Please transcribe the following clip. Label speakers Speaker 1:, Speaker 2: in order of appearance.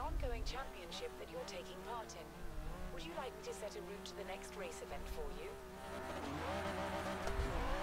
Speaker 1: ongoing championship that you're taking part in. Would you like me to set a route to the next race event for you?